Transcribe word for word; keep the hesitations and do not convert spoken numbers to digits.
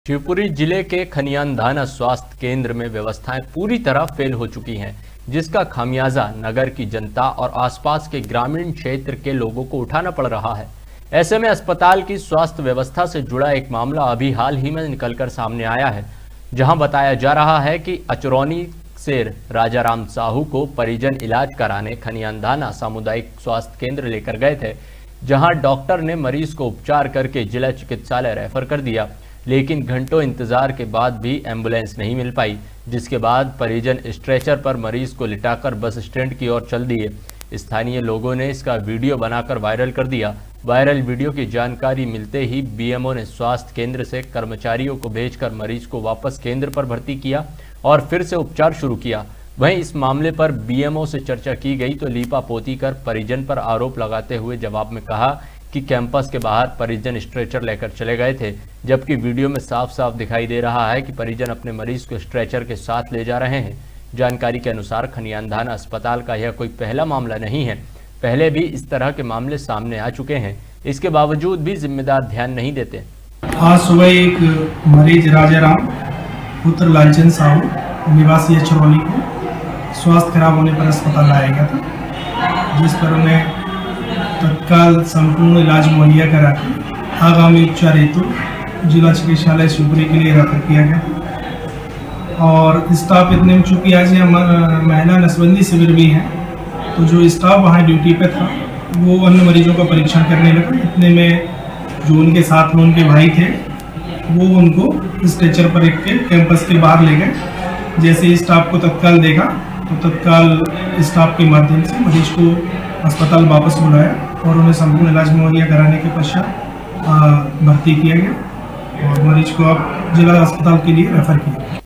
शिवपुरी जिले के खनियानधाना स्वास्थ्य केंद्र में व्यवस्थाएं पूरी तरह फेल हो चुकी हैं, जिसका खामियाजा नगर की जनता और आसपास के ग्रामीण क्षेत्र के लोगों को उठाना पड़ रहा है। ऐसे में अस्पताल की स्वास्थ्य व्यवस्था से जुड़ा एक मामला अभी हाल ही में निकलकर सामने आया है, जहां बताया जा रहा है कि अचरौनी से राजाराम साहू को परिजन इलाज कराने खनियानधाना सामुदायिक स्वास्थ्य केंद्र लेकर गए थे, जहां डॉक्टर ने मरीज को उपचार करके जिला चिकित्सालय रेफर कर दिया, लेकिन घंटों इंतजार के बाद भी एम्बुलेंस नहीं मिल पाई, जिसके बाद परिजन स्ट्रेचर पर मरीज को लिटाकर बस स्टैंड की ओर चल दिए। स्थानीय लोगों ने इसका वीडियो बनाकर वायरल कर दिया। वायरल वीडियो की जानकारी मिलते ही बीएमओ ने स्वास्थ्य केंद्र से कर्मचारियों को भेजकर मरीज को वापस केंद्र पर भर्ती किया और फिर से उपचार शुरू किया। वहीं इस मामले पर बीएमओ से चर्चा की गई तो लीपापोती कर परिजन पर आरोप लगाते हुए जवाब में कहा कि कैंपस के बाहर परिजन स्ट्रेचर लेकर चले गए थे, जबकि वीडियो में साफ साफ दिखाई दे रहा है कि परिजन अपने मरीज को स्ट्रेचर के साथ ले जा रहे हैं। जानकारी के अनुसार खनियानधाना अस्पताल का यह कोई पहला मामला नहीं है, पहले भी इस तरह के मामले सामने आ चुके हैं। इसके बावजूद भी जिम्मेदार ध्यान नहीं देते। आज सुबह एक मरीज राजाराम पुत्र लालचंद साहू निवासी अचरौनी को स्वास्थ्य खराब होने पर अस्पताल लाया गया था, जिस पर उन्हें तत्काल संपूर्ण इलाज मुहैया करा के आगामी उपचार हेतु जिला चिकित्सालय शिवपुरी के लिए रेफर किया गया। और स्टाफ इतने में, चूँकि आज यहाँ महिला नसबंदी शिविर भी है, तो जो स्टाफ वहाँ ड्यूटी पे था वो अन्य मरीजों का परीक्षण करने लगा। इतने में जो उनके साथ में उनके भाई थे वो उनको स्ट्रेचर पर रख के कैंपस के बाहर ले गए। जैसे ही स्टाफ को तत्काल देखा तो तत्काल स्टाफ के माध्यम से मरीज को अस्पताल वापस बुलाया और उन्हें संपूर्ण इलाज मुहैया कराने के पश्चात भर्ती किया गया और मरीज को अब जिला अस्पताल के लिए रेफर किया।